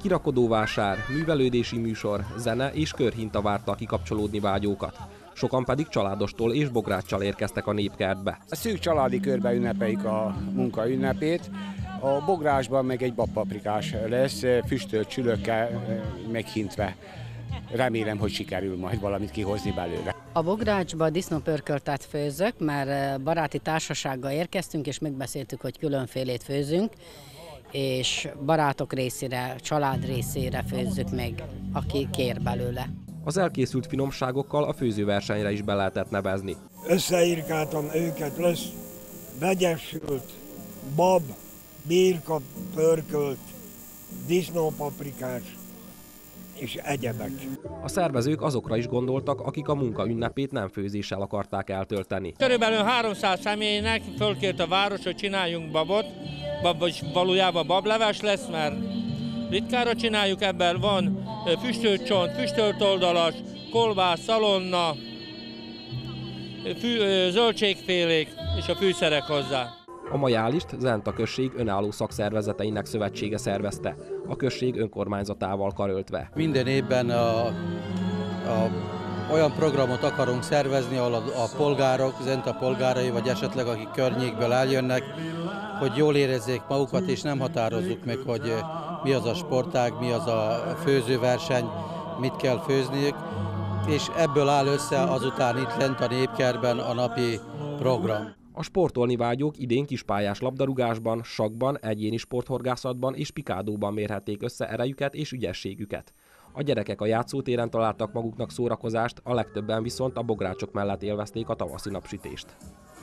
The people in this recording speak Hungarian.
Kirakodóvásár, művelődési műsor, zene és körhinta várta a kikapcsolódni vágyókat. Sokan pedig családostól és bográccsal érkeztek a népkertbe. A szűk családi körben ünnepeljük a munka ünnepét. A bográsban meg egy babpaprikás lesz, füstölt csülökkel meghintve. Remélem, hogy sikerül majd valamit kihozni belőle. A bográcsba disznópörköltet főzök, mert baráti társasággal érkeztünk, és megbeszéltük, hogy különfélét főzünk, és barátok részére, család részére főzzük meg, aki kér belőle. Az elkészült finomságokkal a főzőversenyre is be lehetett nevezni. Összeirkáltam őket, lesz vegyesült, bab, birka, pörkölt, disznópaprikás és egyebek. A szervezők azokra is gondoltak, akik a munka ünnepét nem főzéssel akarták eltölteni. Körülbelül 300 személynek fölkért a város, hogy csináljunk babot, vagy valójában bableves lesz, mert ritkára csináljuk, ebben van füstölt csont, füstölt oldalas, kolbász, szalonna, zöldségfélék és a fűszerek hozzá. A majálist Zenta község önálló szakszervezeteinek szövetsége szervezte, a község önkormányzatával karöltve. Minden évben olyan programot akarunk szervezni, ahol a polgárok, Zenta polgárai, vagy esetleg akik környékből eljönnek, hogy jól érezzék magukat, és nem határozzuk meg, hogy mi az a sportág, mi az a főzőverseny, mit kell főzniük, és ebből áll össze azután itt lent a népkertben a napi program. A sportolni vágyók idén kispályás labdarúgásban, sakkban, egyéni sporthorgászatban és pikádóban mérhették össze erejüket és ügyességüket. A gyerekek a játszótéren találtak maguknak szórakozást, a legtöbben viszont a bográcsok mellett élvezték a tavaszi napsütést.